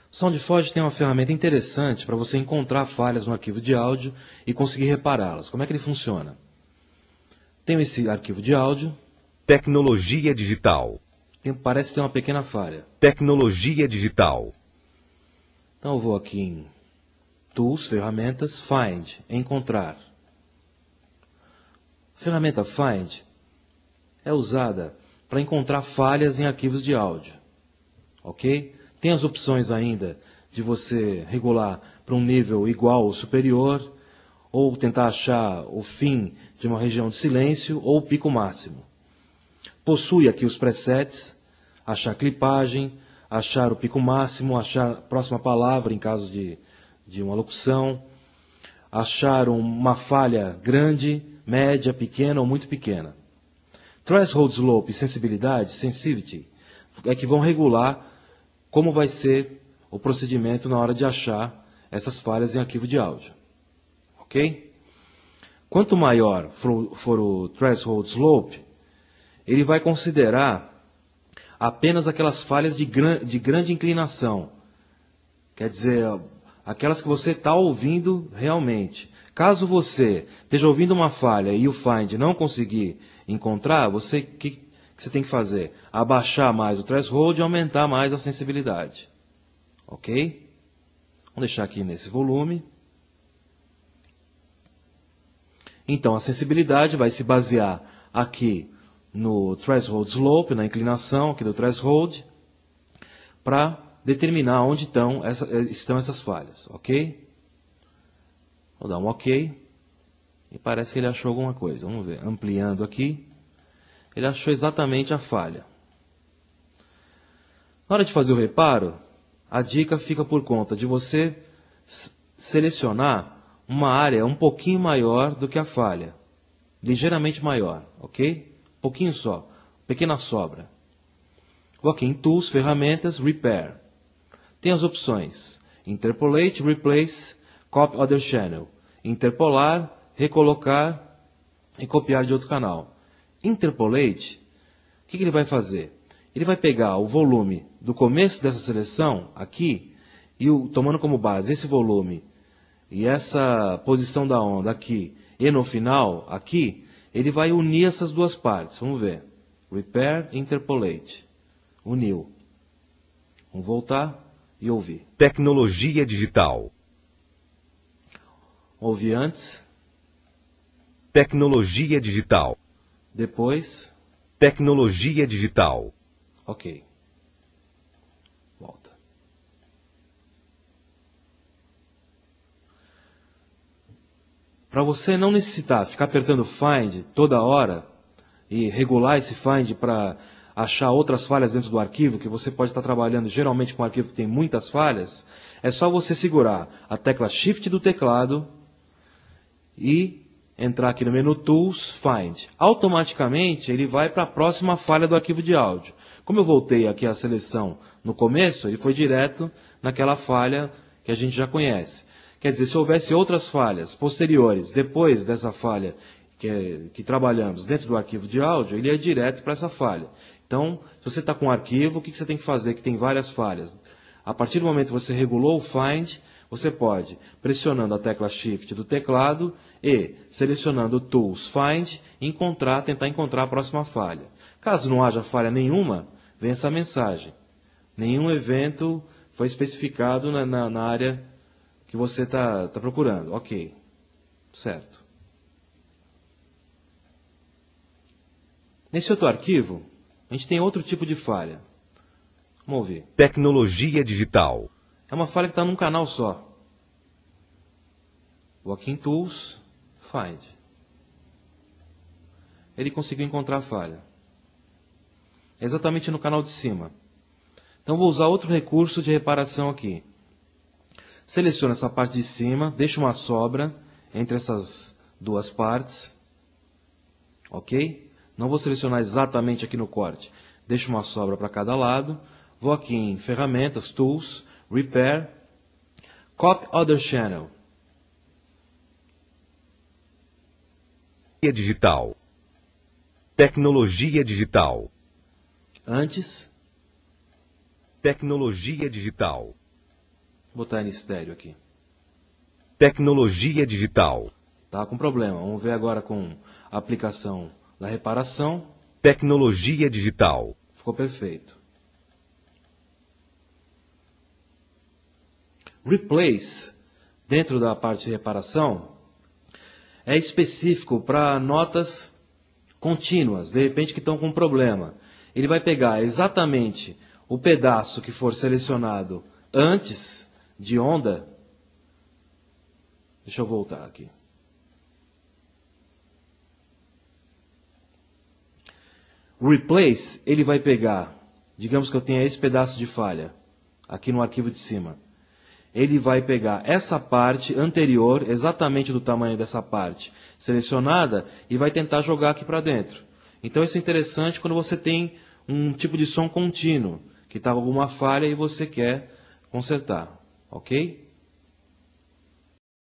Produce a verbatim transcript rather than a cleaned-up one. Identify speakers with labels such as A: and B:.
A: O SoundForge tem uma ferramenta interessante para você encontrar falhas no arquivo de áudio e conseguir repará-las. Como é que ele funciona? Tenho esse arquivo de áudio.
B: Tecnologia digital.
A: Tem, parece ter uma pequena falha.
B: Tecnologia digital.
A: Então eu vou aqui em Tools, Ferramentas, Find, Encontrar. A ferramenta Find é usada para encontrar falhas em arquivos de áudio. Ok? Tem as opções ainda de você regular para um nível igual ou superior, ou tentar achar o fim de uma região de silêncio ou o pico máximo. Possui aqui os presets, achar clipagem, achar o pico máximo, achar a próxima palavra em caso de, de uma locução, achar uma falha grande, média, pequena ou muito pequena. Threshold Slope e sensibilidade, sensitivity, é que vão regular como vai ser o procedimento na hora de achar essas falhas em arquivo de áudio. Ok? Quanto maior for, for o Threshold Slope, ele vai considerar apenas aquelas falhas de, gran, de grande inclinação. Quer dizer, aquelas que você está ouvindo realmente. Caso você esteja ouvindo uma falha e o Find não conseguir encontrar, você que, que você tem que fazer? Abaixar mais o threshold e aumentar mais a sensibilidade. Ok? Vamos deixar aqui nesse volume. Então, a sensibilidade vai se basear aqui no Threshold Slope, na inclinação aqui do threshold, para determinar onde estão, essa, estão essas falhas. Ok? Vou dar um OK. E parece que ele achou alguma coisa. Vamos ver. Ampliando aqui. Ele achou exatamente a falha. Na hora de fazer o reparo, a dica fica por conta de você selecionar uma área um pouquinho maior do que a falha. Ligeiramente maior, ok? Um pouquinho só. Pequena sobra. Vou aqui em Tools, Ferramentas, Repair. Tem as opções Interpolate, Replace, Copy Other Channel. Interpolar, recolocar e copiar de outro canal. Interpolate, o que, que ele vai fazer? Ele vai pegar o volume do começo dessa seleção, aqui, e o, tomando como base esse volume e essa posição da onda aqui, e no final, aqui, ele vai unir essas duas partes. Vamos ver. Repair, Interpolate. Uniu. Vamos voltar e ouvir.
B: Tecnologia digital.
A: Ouvi antes.
B: Tecnologia digital.
A: Depois.
B: Tecnologia digital.
A: Ok. Volta. Para você não necessitar ficar apertando Find toda hora e regular esse Find para achar outras falhas dentro do arquivo, que você pode estar trabalhando geralmente com um arquivo que tem muitas falhas, é só você segurar a tecla Shift do teclado e entrar aqui no menu Tools, Find. Automaticamente ele vai para a próxima falha do arquivo de áudio. Como eu voltei aqui à seleção no começo, ele foi direto naquela falha que a gente já conhece. Quer dizer, se houvesse outras falhas posteriores, depois dessa falha que, é, que trabalhamos dentro do arquivo de áudio, ele ia direto para essa falha. Então, se você está com um arquivo, o que, que você tem que fazer? Que tem várias falhas. A partir do momento que você regulou o Find, você pode, pressionando a tecla Shift do teclado e selecionando o Tools, Find, encontrar, tentar encontrar a próxima falha. Caso não haja falha nenhuma, vem essa mensagem. Nenhum evento foi especificado na, na, na área que você está tá procurando. Ok. Certo. Nesse outro arquivo, a gente tem outro tipo de falha. Vamos ouvir.
B: Tecnologia digital.
A: É uma falha que está num canal só. Vou aqui em Tools, Find. Ele conseguiu encontrar a falha. É exatamente no canal de cima. Então vou usar outro recurso de reparação aqui. Seleciono essa parte de cima, deixo uma sobra entre essas duas partes. Ok? Não vou selecionar exatamente aqui no corte. Deixo uma sobra para cada lado. Vou aqui em Ferramentas, Tools, Repair, Copy Other Channel.
B: Digital. Tecnologia digital.
A: Antes.
B: Tecnologia digital.
A: Vou botar ele estéreo aqui.
B: Tecnologia digital.
A: Tá com problema. Vamos ver agora com a aplicação da reparação.
B: Tecnologia digital.
A: Ficou perfeito. Replace, dentro da parte de reparação, é específico para notas contínuas, de repente que estão com problema. Ele vai pegar exatamente o pedaço que for selecionado antes de onda. Deixa eu voltar aqui. O replace, ele vai pegar, digamos que eu tenha esse pedaço de falha, aqui no arquivo de cima. Ele vai pegar essa parte anterior, exatamente do tamanho dessa parte selecionada, e vai tentar jogar aqui para dentro. Então isso é interessante quando você tem um tipo de som contínuo, que está com alguma falha e você quer consertar, ok?